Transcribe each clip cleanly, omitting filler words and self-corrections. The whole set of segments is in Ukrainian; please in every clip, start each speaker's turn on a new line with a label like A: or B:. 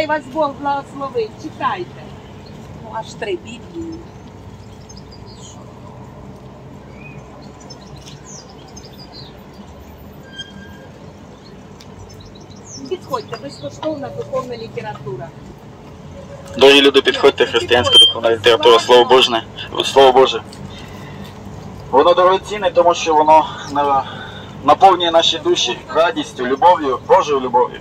A: Хай вас Бог благословить. Читайте. Ну, аж 3 Біблії. Підходьте, безкоштовна духовна література.
B: Дорогі люди, підходьте, християнська духовна література, Слово Боже. Воно дорогоцінне, тому що воно наповнює наші душі радістю, любов'ю, Божою любов'ю.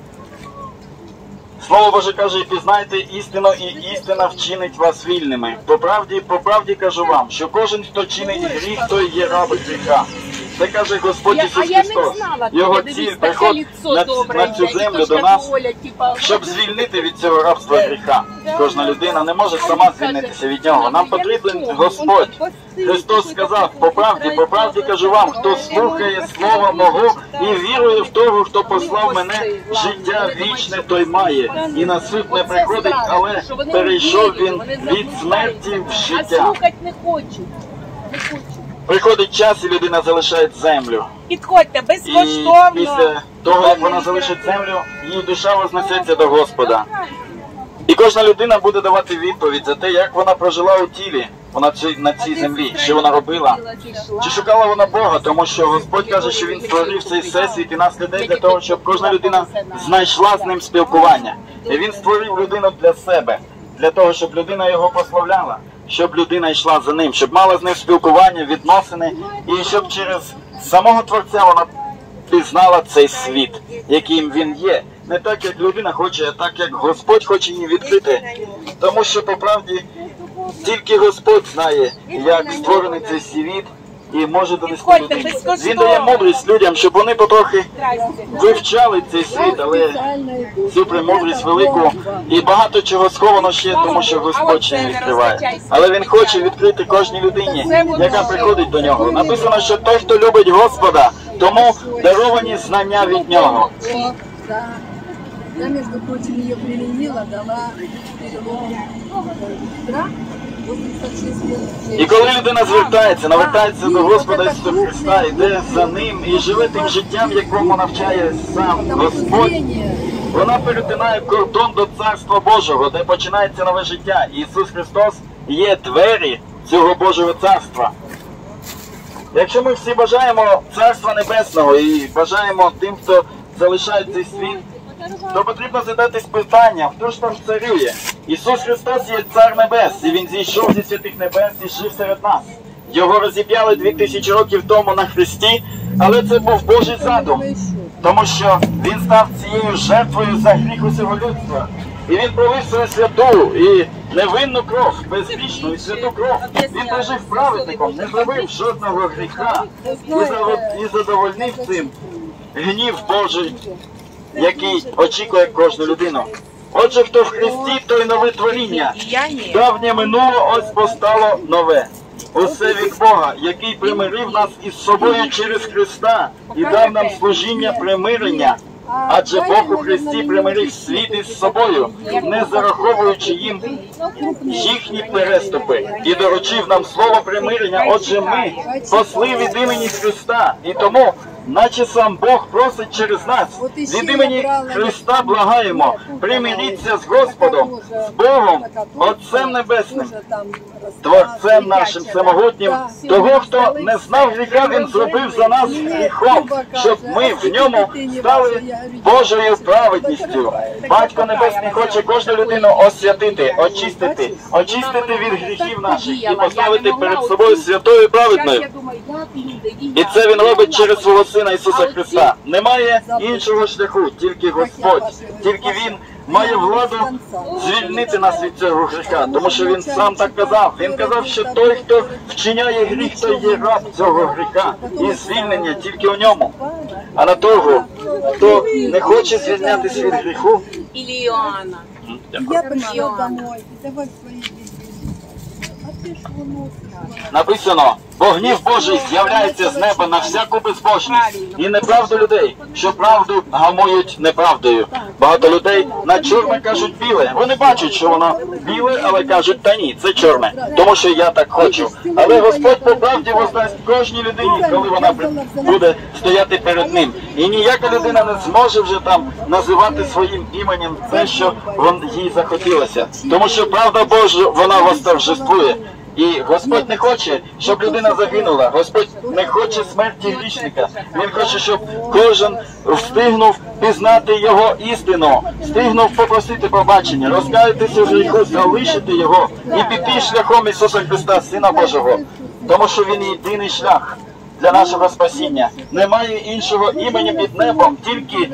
B: Слово Боже каже, і пізнайте істину, і істина вчинить вас вільними. По правді кажу вам, що кожен, хто чинить гріх, той є раб гріха. Це каже Господь Ісус Христос. Його ціль приходить на цю землю до нас, щоб звільнити від цього рабства гріха. Кожна людина не може сама звільнитися від нього. Нам потрібен Господь. Христос сказав, по правді кажу вам, хто слухає Слова Мого і вірує в того, хто послав мене, життя вічне той має. І на суд не приходить, але перейшов він від смерті в життя.
A: А слухати не хочу.
B: Приходить час, і людина залишає землю.
A: Підходьте, безкоштовно.
B: І після того, як вона залишить землю, її душа вознесеться до Господа. І кожна людина буде давати відповідь за те, як вона прожила у тілі на цій землі, що вона робила. Чи шукала вона Бога, тому що Господь каже, що Він створив цей всесвіт і нас людей для того, щоб кожна людина знайшла з ним спілкування. І Він створив людину для себе, для того, щоб людина його прославляла, щоб людина йшла за ним, щоб мала з ним спілкування, відносини, і щоб через самого Творця вона пізнала цей світ, яким він є. Не так, як людина хоче, а так, як Господь хоче її відкрити. Тому що, по правді, тільки Господь знає, як створений цей світ і може донести людей. Він дає мудрість людям, щоб вони потрохи вивчали цей світ, але цю премудрість велику. І багато чого сховано ще, тому що Господь ще не відкриває. Але Він хоче відкрити кожній людині, яка приходить до Нього. Написано, що той, хто любить Господа, тому даровані знання від Нього.
C: Я, между прочим, ее применила, дала
B: І коли людина навертається до Господа Ісуса Христа, йде за Ним і живе тим життям, якому навчає сам Господь, вона перетинає кордон до Царства Божого, де починається нове життя. І Ісус Христос є двері цього Божого Царства. Якщо ми всі бажаємо Царства Небесного і бажаємо тим, хто залишає цей світ, то потрібно задатись питання, хто ж там царює? Ісус Христос є Цар Небес, і Він зійшов зі святих небес і жив серед нас. Його розіп'яли 2000 років тому на хресті, але це був Божий задум, тому що Він став цією жертвою за гріх усього людства. І Він пролив свою святу і невинну кров, безгрішну і святу кров. Він прожив праведником, не зробив жодного гріха і задовольнив цим гнів Божий, який очікує кожну людину. Отже, хто в Христі, той нове творіння. Давнє минуло, ось постало нове. Усе від Бога, який примирив нас із собою через Христа і дав нам служіння примирення. Адже Бог у Христі примирив світ із собою, не зараховуючи їм їхні переступи, і доручив нам слово примирення. Отже, ми посли від імені Христа, і тому, наче сам Бог просить через нас, від імені Христа благаємо, примиріться з Господом, з Богом, Отцем Небесним, Творцем нашим всемогутнім. Того, хто не знав гріха, Він зробив за нас гріхом, щоб ми в ньому стали Божою праведністю. Батько Небесний хоче кожну людину освятити, очистити від гріхів наших і поставити перед собою святою і праведною. І це Він робить через свого Сина Ісуса Христа. Немає іншого шляху, тільки Господь. Тільки Він має владу звільнити нас від цього гріха, тому що Він сам так казав. Він казав, що той, хто вчиняє гріх, той є раб цього гріха. І звільнення тільки у ньому. А на того, хто не хоче звільнятися від гріху, написано, Бо гнів Божий з'являється з неба на всяку безбожність і неправду людей, що правду гамують неправдою. Багато людей на чорне кажуть біле. Вони бачать, що воно біле, але кажуть, та ні, це чорне, тому що я так хочу. Але Господь по правді воздасть кожній людині, коли вона буде стояти перед ним. І ніяка людина не зможе вже там називати своїм іменем те, що їй захотілося. Тому що правда Божа, вона восторжествує. І Господь не хоче, щоб людина загинула. Господь не хоче смерті грішника. Він хоче, щоб кожен встигнув пізнати Його істину, встигнув попросити пробачення, розкаятися в гріху, залишити Його і піти шляхом Ісуса Христа, Сина Божого. Тому що Він єдиний шлях для нашого спасіння. Немає іншого імені під небом, тільки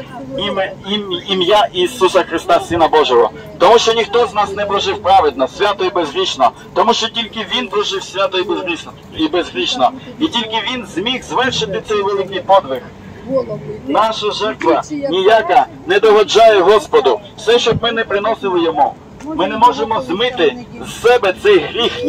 B: ім'я Ісуса Христа, Сина Божого. Тому що ніхто з нас не прожив праведно, свято і безгрішно. Тому що тільки Він прожив свято і безгрішно. І тільки Він зміг звершити цей великий подвиг. Наша жертва ніяка не догоджає Господу. Все, щоб ми не приносили Йому. Ми не можемо змити з себе цей гріх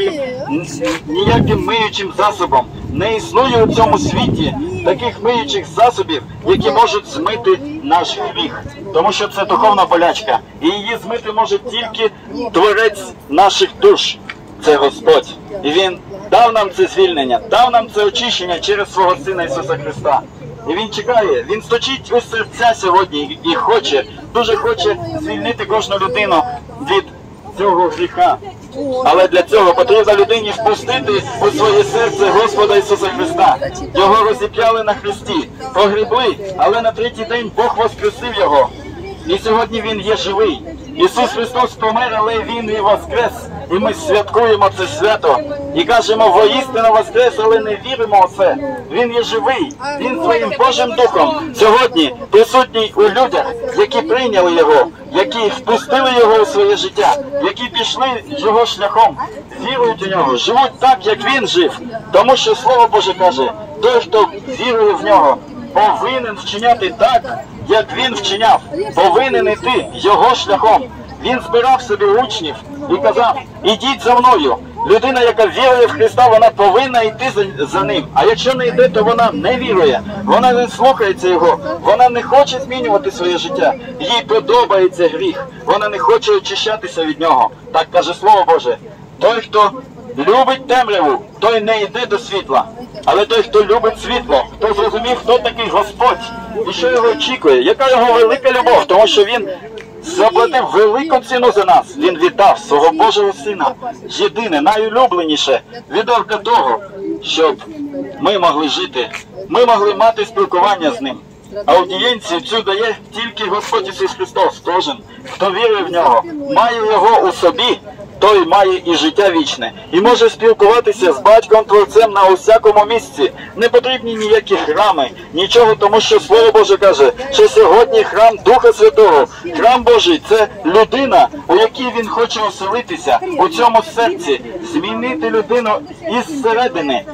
B: ніяким миючим засобом. Не існує у цьому світі таких миючих засобів, які можуть змити наш гріх. Тому що це духовна болячка. І її змити може тільки Творець наших душ. Це Господь. І Він дав нам це звільнення, дав нам це очищення через свого Сина Ісуса Христа. І Він чекає, Він стучить у серця сьогодні і хоче, дуже хоче звільнити кожну людину від цього гріха. Але для цього потрібно людині впустити у своє серце Господа Ісуса Христа. Його розіп'яли на хресті, погребли, але на третій день Бог воскресив Його. І сьогодні Він є живий. Ісус Христос помер, але Він і воскрес. І ми святкуємо це свято. І кажемо, воістину воскрес, але не віримо у це. Він є живий. Він своїм Божим Духом сьогодні присутній у людях, які прийняли Його, які впустили Його у своє життя, які пішли Його шляхом, вірують у Нього, живуть так, як Він жив. Тому що Слово Боже каже, той, хто вірує в Нього, повинен вчиняти так, як Він вчиняв, повинен іти Його шляхом. Він збирав собі учнів і казав, ідіть за мною. Людина, яка вірує в Христа, вона повинна йти за Ним. А якщо не йде, то вона не вірує, вона не слухається Його, вона не хоче змінювати своє життя. Їй подобається гріх, вона не хоче очищатися від нього. Так каже Слово Боже. Той, хто любить темряву, той не йде до світла. Але той, хто любить світло, хто зрозумів, хто такий Господь, і що його очікує, яка його велика любов, тому що Він заплатив велику ціну за нас. Він віддав свого Божого Сина, єдине, найулюбленіше, віддав для того, щоб ми могли жити, ми могли мати спілкування з Ним. Аудієнцію цю дає тільки Господь Ісус Христос. Кожен, хто вірує в Нього, має Його у собі, той має і життя вічне. І може спілкуватися з Батьком-Творцем на усякому місці. Не потрібні ніякі храми, нічого, тому що Слово Боже каже, що сьогодні храм Духа Святого, храм Божий – це людина, у якій Він хоче оселитися, у цьому серці, змінити людину із середини,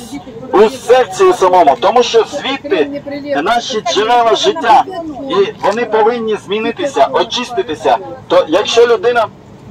B: у серці у самому, тому що звідти наші джерела життя, і вони повинні змінитися, очиститися. То якщо людина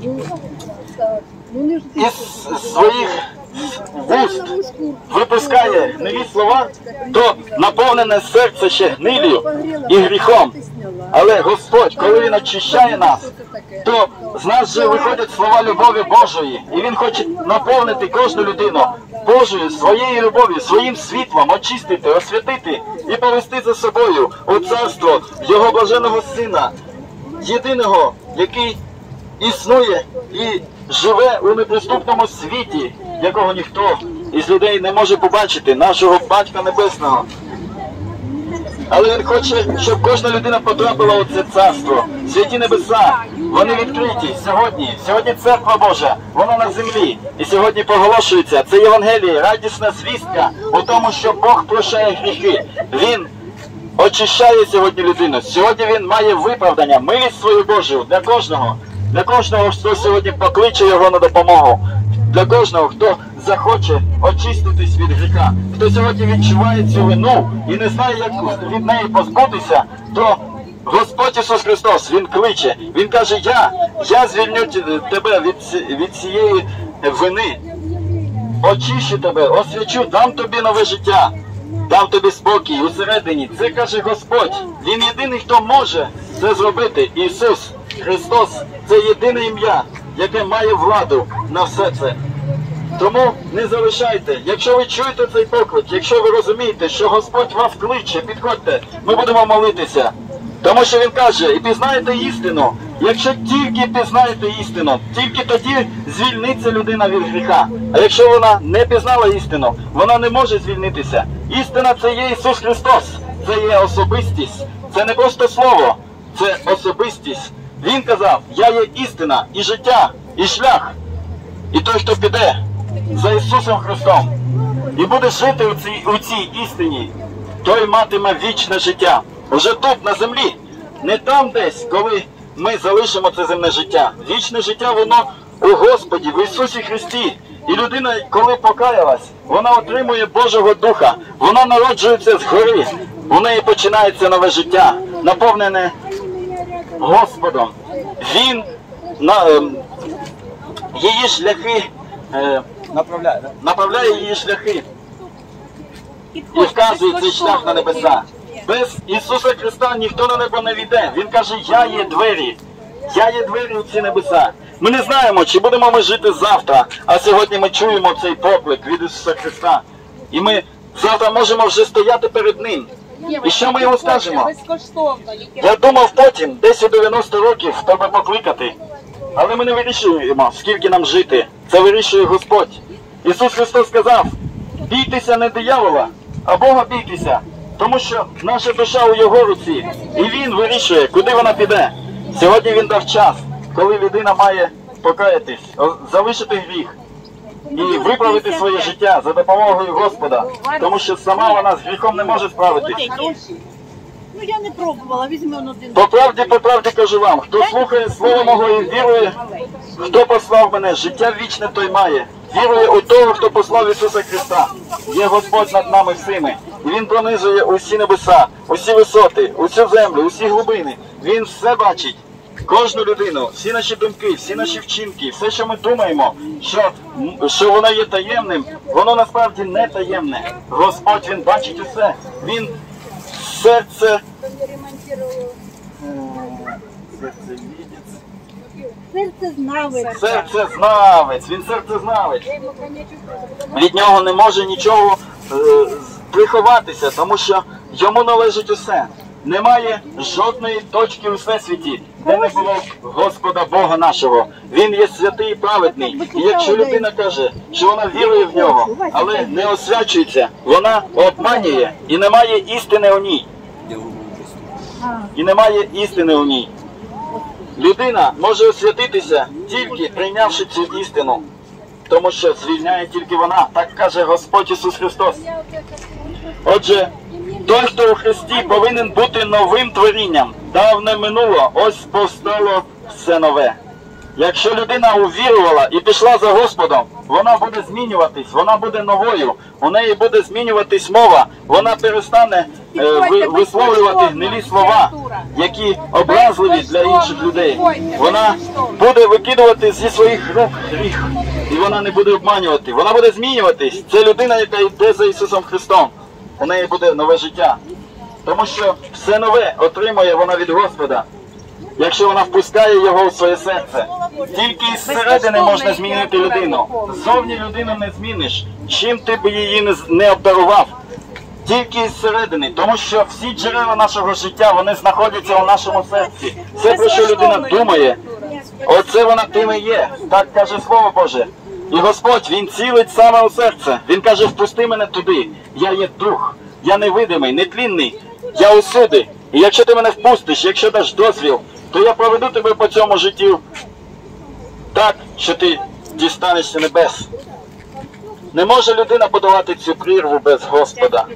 B: із своїх вуст випускає гнилі слова, то наповнене серце ще гнилью і гріхом. Але Господь, коли Він очищає нас, то з нас вже виходять слова любові Божої. І Він хоче наповнити кожну людину Божою, своєю любов'ю, своїм світлом, очистити, освятити і повести за собою у царство Його блаженого Сина, єдиного, який існує і живе у неприступному світі, якого ніхто із людей не може побачити, нашого Батька Небесного. Але Він хоче, щоб кожна людина потрапила у це царство. Святі небеса, вони відкриті сьогодні. Сьогодні Церква Божа, вона на землі. І сьогодні проголошується, це Євангеліє, радісна звістка у тому, що Бог прощає гріхи. Він очищає сьогодні людину. Сьогодні Він має виправдання, милість свою Божу для кожного. Для кожного, хто сьогодні покличе Його на допомогу. Для кожного, хто захоче очиститись від гріха. Хто сьогодні відчуває цю вину і не знає, як від неї позбутися, то Господь Ісус Христос, Він кличе. Він каже, я звільню тебе від цієї вини. очищу тебе, освячу, дам тобі нове життя, дам тобі спокій усередині. Це каже Господь. Він єдиний, хто може це зробити. Ісус Христос – це єдине ім'я, яке має владу на все це. Тому не залишайте. Якщо ви чуєте цей поклик, якщо ви розумієте, що Господь вас кличе, підходьте, ми будемо молитися. Тому що Він каже, і пізнаєте істину. Якщо тільки пізнаєте істину, тільки тоді звільниться людина від гріха. А якщо вона не пізнала істину, вона не може звільнитися. Істина – це є Ісус Христос. Це є особистість. Це не просто слово, це особистість. Він казав, я є істина, і життя, і шлях. І той, хто піде за Ісусом Христом і буде жити у цій істині, той матиме вічне життя. Уже тут, на землі, не там десь, коли ми залишимо це земне життя. Вічне життя, воно у Господі, в Ісусі Христі. І людина, коли покаялась, вона отримує Божого Духа, вона народжується згори, у неї починається нове життя, наповнене Господом. Він її шляхи направляє її шляхи і вказує цей шлях на небеса. Без Ісуса Христа ніхто на небо не війде. Він каже, я є двері. Я є двері у ці небеса. Ми не знаємо, чи будемо ми жити завтра, а сьогодні ми чуємо цей поклик від Ісуса Христа. І ми завтра можемо вже стояти перед Ним. І що ми йому скажемо? Я думав потім, десь у 90 років, тебе покликати. Але ми не вирішуємо, скільки нам жити. Це вирішує Господь. Ісус Христос сказав, бійтеся не диявола, а Бога бійтеся. Тому що наша душа у Його руці. І Він вирішує, куди вона піде. Сьогодні Він дав час, коли людина має покаятись, залишити гріх і виправити своє життя за допомогою Господа. Тому що сама вона з гріхом не може справитись.
D: Ну я не пробувала, візьмемо один.
B: По правді кажу вам, хто слухає Слово Мого і вірує, хто послав мене, життя вічне той має. Вірує у того, хто послав Ісуса Христа. Є Господь над нами всіми. І Він пронизує усі небеса, усі висоти, усю землю, усі глибини. Він все бачить. Кожну людину, всі наші думки, всі наші вчинки, все, що ми думаємо, що воно є таємним, воно насправді не таємне. Господь, Він бачить усе. Він серце знавець, він серцезнавець. Від нього не може нічого приховатися, тому що йому належить усе. Немає жодної точки у всесвіті, де не було Господа Бога нашого. Він є святий і праведний. І якщо людина каже, що вона вірує в нього, але не освячується, вона обманює і немає істини у ній. І немає істини у ній. Людина може освятитися, тільки прийнявши цю істину. Тому що звільняє тільки вона. Так каже Господь Ісус Христос. Отже, той, хто у Христі, повинен бути новим творінням. Давне минуло, ось повстало все нове. Якщо людина увірувала і пішла за Господом, вона буде змінюватись, вона буде новою, у неї буде змінюватись мова, вона перестане висловлювати гнилі слова, які образливі для інших людей. Вона буде викидувати зі своїх рук гріх, і вона не буде обманювати, вона буде змінюватись. Це людина, яка йде за Ісусом Христом. У неї буде нове життя. Тому що все нове отримує вона від Господа, якщо вона впускає його у своє серце. Тільки із середини можна змінити людину. Ззовні людину не зміниш, чим ти б її не обдарував. Тільки із середини, тому що всі джерела нашого життя, вони знаходяться у нашому серці. Все, про що людина думає, оце вона тим і є. Так каже Слово Боже. І Господь, Він цілить саме у серце. Він каже, впусти мене туди. Я є дух, я невидимий, нетлінний, я усюди. І якщо ти мене впустиш, якщо даш дозвіл, то я проведу тебе по цьому життю так, що ти дістанешся небес. Не може людина подолати цю прірву без Господа.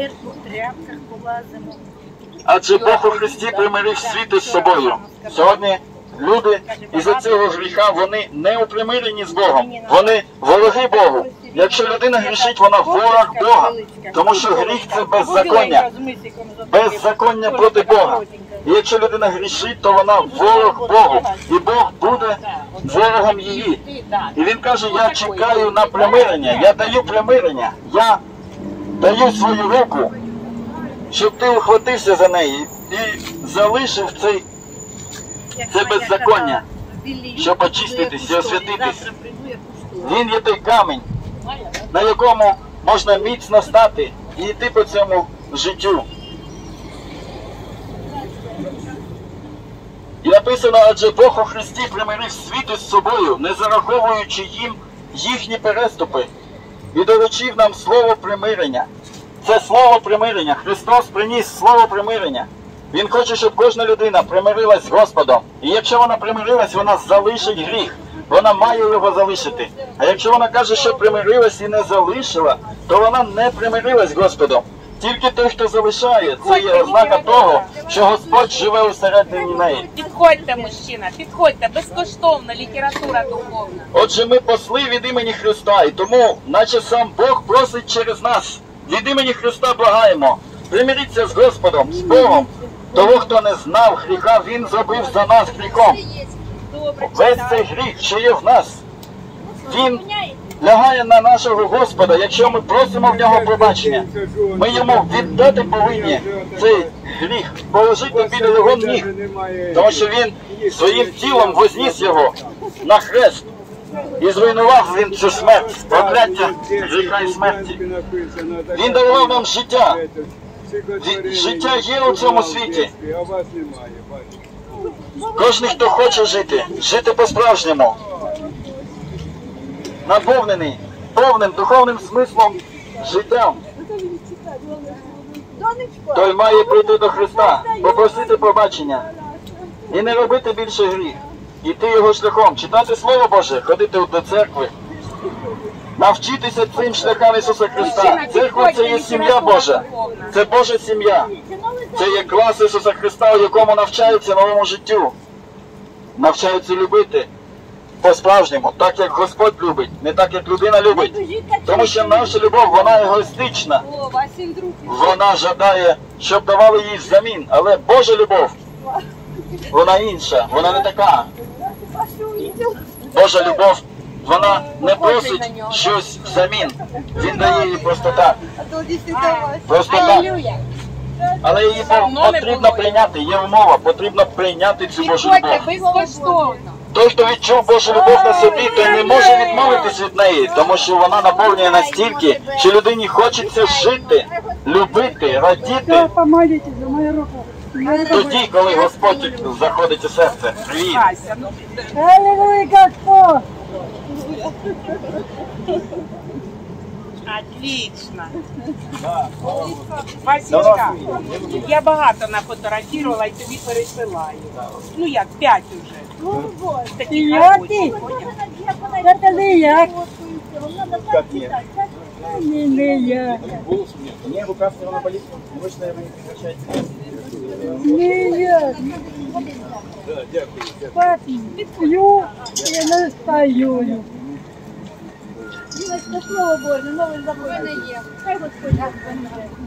B: Адже Бог у Христі примирив світ із собою. Сьогодні люди із-за цього гріха, вони не у примиренні з Богом. Вони вороги Богу. Якщо людина грішить, вона ворог Бога. Тому що гріх – це беззаконня. Беззаконня проти Бога. І якщо людина грішить, то вона ворог Богу. І Бог буде ворогом її. І він каже, я чекаю на примирення, я даю примирення, я даю свою руку, щоб ти ухватився за неї і залишив це беззаконня, щоб очиститись і освятитись. Він є той камінь, на якому можна міцно стати і йти по цьому життю. І написано, адже Бог у Христі примирив світ із собою, не зараховуючи їм їхні переступи, і доручив нам слово примирення. Це слово примирення. Христос приніс слово примирення. Він хоче, щоб кожна людина примирилась з Господом. І якщо вона примирилась, вона залишить гріх. Вона має його залишити. А якщо вона каже, що примирилась і не залишила, то вона не примирилась з Господом. Тільки той, хто залишає, це є ознака того, що Господь живе усередині неї.
A: Підходьте, мужчина, підходьте, безкоштовно, література духовна.
B: Отже, ми посли від імені Христа, і тому, наче сам Бог просить через нас, від імені Христа благаємо, примиріться з Господом, з Богом. Того, хто не знав гріха, Він зробив за нас гріхом. Весь цей гріх, що є в нас, він лягає на нашого Господа, якщо ми просимо в нього пробачення. Ми йому віддати повинні цей гріх, положити біля його ніг, тому що він своїм тілом возніс його на хрест і зруйнував він цю смерть, прокляття гріха і смерті. Він дарував нам життя. Життя є у цьому світі. Кожен, хто хоче жити по-справжньому, наповнений повним духовним смислом життям, той має прийти до Христа, попросити пробачення і не робити більше гріх, іти його шляхом, читати Слово Боже, ходити до церкви, навчитися цим шляхам Ісуса Христа. Церква – це є сім'я Божа, це Божа сім'я, це є клас Ісуса Христа, у якому навчаються новому життю, навчаються любити по-справжньому, так як Господь любить, не так як людина любить. Тому що наша любов, вона егоїстична, вона жадає, щоб давали їй взамін, але Божа любов, вона інша, вона не така. Божа любов, вона не просить щось взамін, Він дає їй просто так. Просто так. Але її потрібно прийняти, є умова, потрібно прийняти цю Божу любов.
A: Безкоштовно.
B: Той, хто відчув Божу любов на собі, той не може відмовитись від неї, тому що вона наповнює настільки, що людині хочеться жити, любити, радіти. Тоді, коли Господь заходить у серце. Привіт!
C: Аллилуйя, Господь!
A: Отлично. Васечка, я багато нафотографувала і тобі пересилаю. Ну як, 5 уже. Таких робочих, поняв?
C: Это не я.
B: Как нет?
C: Не я.
B: Мне рука все равно болит, вы что, наверное, не прекращаете.
C: Не я. Папі, п'ю, я не стою. Діночка, слово Боже, новий закон не є. Хай Господь нас поможе.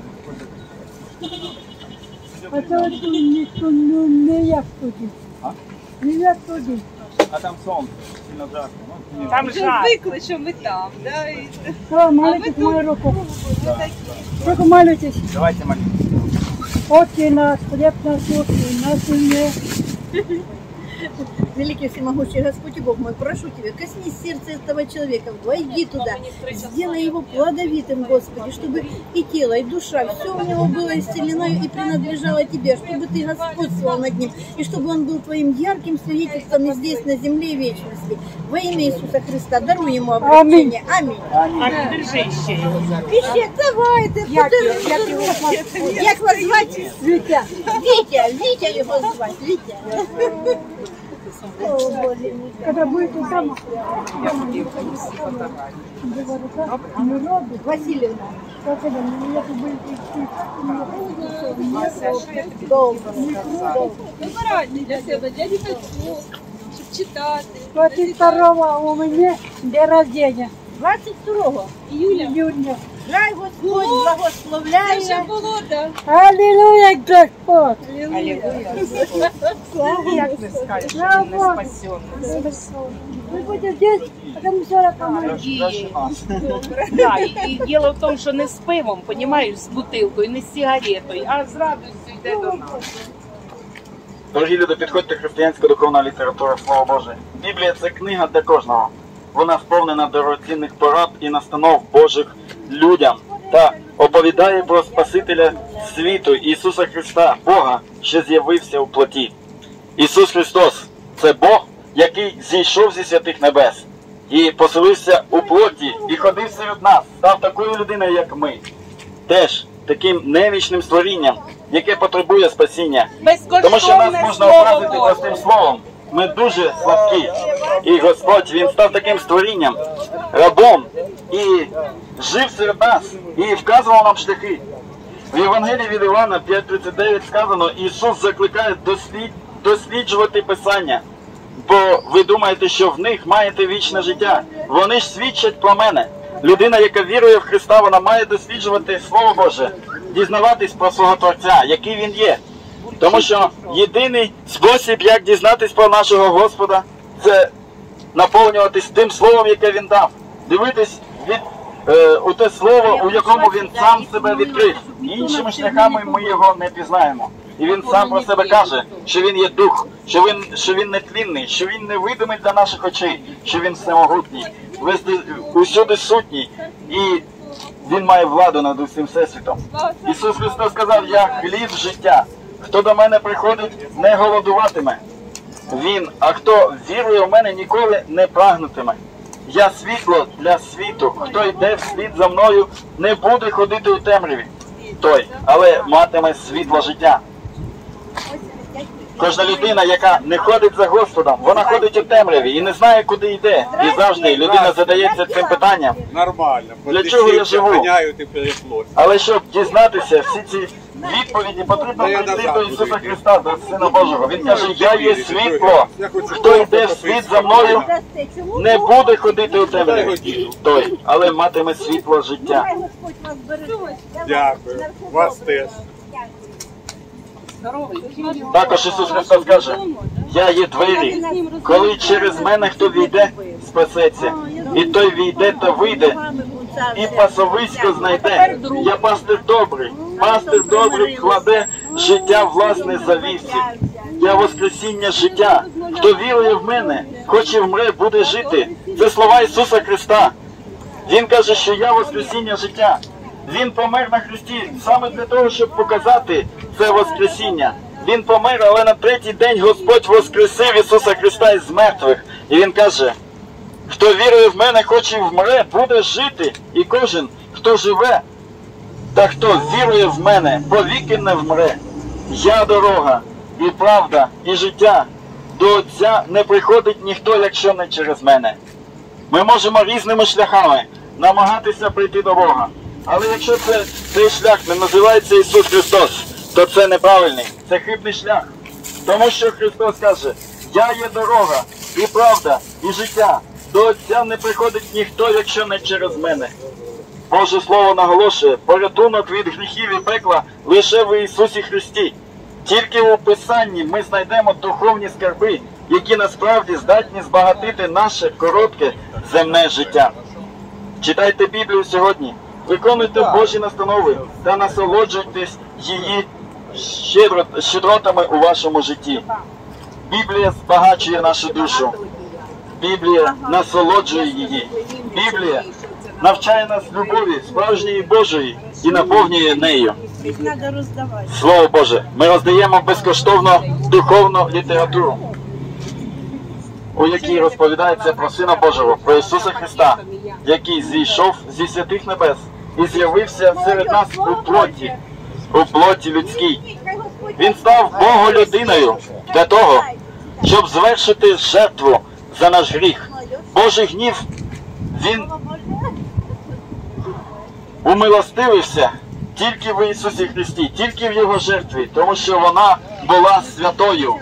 C: А це от ніхто не як туди. Не як туди.
B: А там сон, сильно жарко.
A: Там
E: Вже
A: жарко.
E: звикли, що ми там, да? І...
C: Що, молитесь мою руку. Сколько молитесь?
B: Давайте молитесь.
C: Отче наш, хлеб насущный, на земле.
F: Великий всемогущий Господь и Бог мой, прошу Тебя, коснись сердца этого человека, войди туда, сделай его плодовитым, Господи, чтобы и тело, и душа, все у него было исцелено и принадлежало Тебе, чтобы Ты господствовал над ним, и чтобы он был Твоим ярким свидетельством и здесь, на земле и вечности. Во имя Иисуса Христа, даруй ему обращение. Аминь.
A: А держи ще його.
F: Віщик, давайте, як вас звати?
C: Витя.
F: Вітя його звати, Вітя. О, Боже мій.
C: Когда будете дома,
F: Васильевна.
C: как это, мне тут будет идти.
F: Долго.
E: Вибиральний для себе, для дітей, щоб читати.
C: 22-го у меня день рождения.
F: 22
E: Юля,
C: Июня.
F: Хай Господь благословляє.
E: Це вже було, так.
F: Аллилуйя, Господь.
A: Алілуя. Як не скажеш, що він не спасений.
F: Мы будем здесь, потому что это
A: Да, і діло в тому, що не з пивом, понімаєш, з бутилкою, не з сигаретою, а з радістю йде до нас.
B: Дорогі люди, підходьте, християнська духовна література, Слово Боже. Біблія – це книга для кожного. Вона сповнена дорогоцінних порад і настанов Божих людям та оповідає про Спасителя світу Ісуса Христа, Бога, що з'явився у плоті. Ісус Христос – це Бог, який зійшов зі святих небес і поселився у плоті і ходив серед нас, став такою людиною, як ми. Теж таким немічним створінням, яке потребує спасіння. Тому що нас можна образити простим словом. Ми дуже слабкі. І Господь, Він став таким створінням, рабом, і жив серед нас, і вказував нам шляхи. В Євангелії від Івана 5:39 сказано, Ісус закликає досліджувати Писання, бо ви думаєте, що в них маєте вічне життя. Вони ж свідчать про мене. Людина, яка вірує в Христа, вона має досліджувати Слово Боже, дізнаватись про свого Творця, який Він є. Тому що єдиний спосіб, як дізнатись про нашого Господа, це наповнюватись тим Словом, яке Він дав. Дивитись у те Слово, у якому Він сам себе відкрив. Іншими шляхами ми його не пізнаємо. І Він сам про себе каже, що Він є Дух, що Він нетлінний, що Він невидимий для наших очей, що Він всемогутній, усюди сутній, і Він має владу над усім всесвітом. Ісус Христос сказав, я хліб життя. Хто до мене приходить, не голодуватиме. А хто вірує в мене, ніколи не прагнутиме. Я світло для світу. Хто йде вслід за мною, не буде ходити у темряві. Але матиме світло життя. Кожна людина, яка не ходить за Господом, вона ходить у темряві і не знає, куди йде. І завжди людина задається цим питанням.
G: Нормально.
B: Для чого я живу? Але щоб дізнатися всі ці відповіді, потрібно прийти до Ісуса Христа, до Сина Божого. Він каже, я є світло. Хто йде вслід за мною, не буде ходити у темряві. Але матиме світло життя.
G: Дякую. Вас теж.
B: Також Ісус Христос каже, я є двері, коли через мене хто війде, спасеться, і той війде та вийде, і пасовисько знайде. Я пастир добрий кладе життя власне за вівців. Я воскресіння життя, хто вірує в мене, хоч і вмре, буде жити. Це слова Ісуса Христа. Він каже, що я воскресіння життя. Він помер на хресті саме для того, щоб показати це воскресіння. Він помер, але на третій день Господь воскресив Ісуса Христа із мертвих. І Він каже, хто вірує в мене, хоч і вмре, буде жити. І кожен, хто живе, та хто вірує в мене, повіки не вмре. Я дорога, і правда, і життя. До Отця не приходить ніхто, якщо не через мене. Ми можемо різними шляхами намагатися прийти до Бога. Але якщо цей шлях не називається Ісус Христос, то це неправильний, це хибний шлях. Тому що Христос каже, я є дорога, і правда, і життя. До Отця не приходить ніхто, якщо не через мене. Боже Слово наголошує, порятунок від гріхів і пекла лише в Ісусі Христі. Тільки у Писанні ми знайдемо духовні скарби, які насправді здатні збагатити наше коротке земне життя. Читайте Біблію сьогодні. Виконуйте Божі настанови та насолоджуйтесь її щедротами у вашому житті. Біблія збагачує нашу душу. Біблія насолоджує її. Біблія навчає нас любові, справжньої Божої, і наповнює нею. Слово Боже, ми роздаємо безкоштовно духовну літературу, у якій розповідається про Сина Божого, про Ісуса Христа, який зійшов зі святих небес і з'явився серед нас у плоті людській. Він став Боголюдиною для того, щоб звершити жертву за наш гріх. Божий гнів, Він умилостивився тільки в Ісусі Христі, тільки в Його жертві, тому що вона була святою.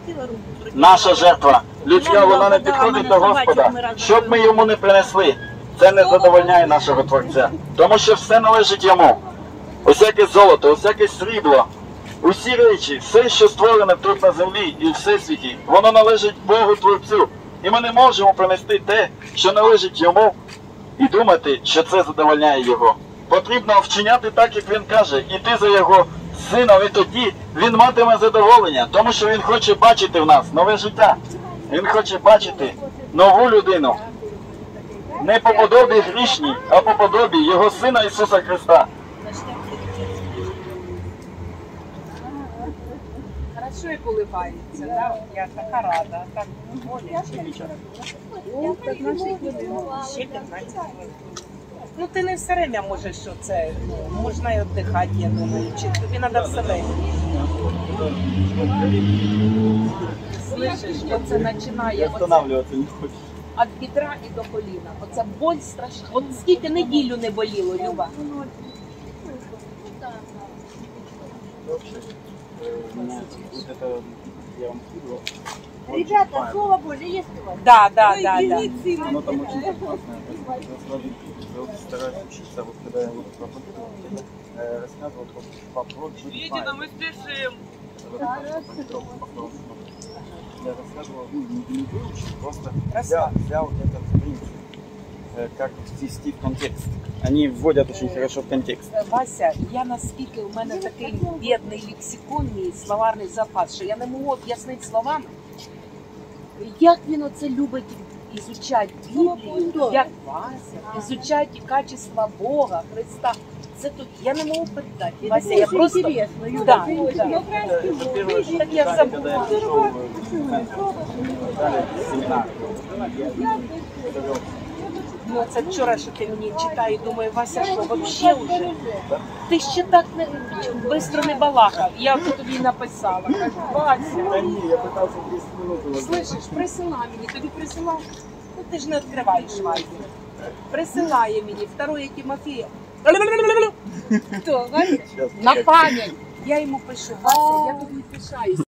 B: Наша жертва людська, вона не підходить до Господа, щоб ми йому не принесли. це не задовольняє нашого Творця. Тому що все належить йому. Усяке золото, усяке срібло, усі речі, все, що створене тут на землі і в всесвіті, воно належить Богу Творцю. І ми не можемо принести те, що належить йому, і думати, що це задовольняє його. Потрібно вчиняти так, як він каже, іти за його сином, і тоді він матиме задоволення, тому що він хоче бачити в нас нове життя. Він хоче бачити нову людину. Не по подобі грішній, а по подобі його Сина Ісуса Христа.
A: Хорошо і поливається, да? Я така рада. Так, ще 15 хвилин. Ну ти не все время можеш, що це, ну, можна і віддихати, я думаю, чи тобі треба все время. Слышиш, оце починає
B: Останавливатися не хочеш.
A: від бідра і до коліна. Оце боль страшна. От скільки неділю не боліло, Люба?
D: Ребята, слово Божье есть у вас?
A: Да.
B: Оно там очень классное. Я вот стараюсь учиться, вот когда я вот проповедовал, рассказывал про Видите, мы спешим. Я рассказывал, не выучил, просто взял этот принцип, как ввести в контекст. Они вводят очень хорошо в контекст.
A: Вася, я наскільки у мене такий бідний лексикон, мій словарний запас, що я не можу об'яснити словами, як він оце любить ізучати Біблію, як Вася, ізучати качества Бога, Христа. Це тут, я не можу передати. Вася, я просто...
F: Интересно,
A: Да.
B: Это первое, что
A: Так я забула.
B: когда я пришел в семинар.
A: Ну, це вчора, що ти мені читаєш, думаю, Вася, що, вообще вже? Ти ще так не, бистро не балакав. Я вже тобі написала. Кажу, Вася,
B: Да не, я пытался 10 минут уложить.
A: слышиш, присила мені, тобі присилав. Ну, ти ж не відкриваєш Вайбер. Присилає мені, 2 Тимофія.
D: Кто, Ваня?
A: На пам'ять. Я йому пишу, Вася, я тобі пишаюсь.